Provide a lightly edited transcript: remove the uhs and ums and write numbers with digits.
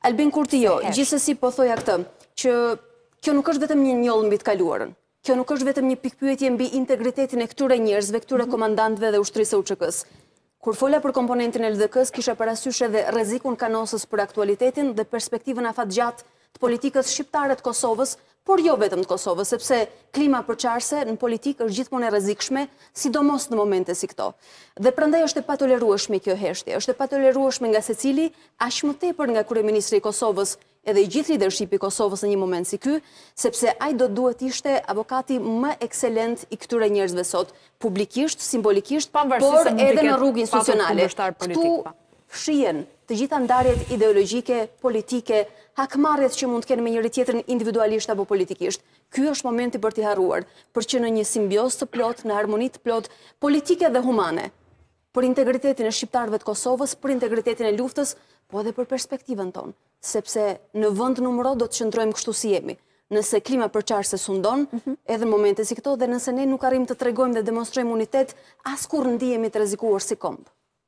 Albin Kurti, jo, gjithsesi po thoja këtë, që kjo nuk është vetëm një njollë mbi të kaluarën. Kjo nuk është vetëm një pikpyetje mbi integritetin e këtyre njerëzve, këtyre komandantëve dhe ushtrisë së UÇK-s. Kur fola për komponentin e LDK-s, kisha parasysh edhe rrezikun kanosës për aktualitetin dhe perspektivën afatgjatë të politikës shqiptare të Kosovës, por jo vetëm të Kosovës, sepse klima përçarse në politikë është gjithmonë e rrezikshme, sidomos në momente si këto. Dhe prandaj është e patolerueshme kjo heshtje, është e patolerueshme nga secili, aq më tepër nga kryeministri i Kosovës, edhe i gjithë leadershipi i Kosovës në një moment si ky, sepse ai do duhet ishte avokati më ekselent i këtyre njerëzve sot, publikisht, simbolikisht, por edhe në rrugë institucionale. Këtu fshihen të gjitha ndarjet ideologjike, politike, hakmarrjet që mund të kenë me njëri tjetrin individualisht apo politikisht. Ky është momenti për t'i harruar, për që në një simbiozë të plot, në harmoni të plot, politike dhe humane, për integritetin e shqiptarëve të Kosovës, për integritetin e luftës, po edhe për perspektivën tonë, sepse në vend numëro do të qëndrojmë kështu si jemi. Nëse klima përçarse sundon, edhe në momente si këto, dhe nëse ne nuk arrijmë të tregojmë dhe demonstrojmë unitet, askurrë ndihemi të rrezikuar si kombë.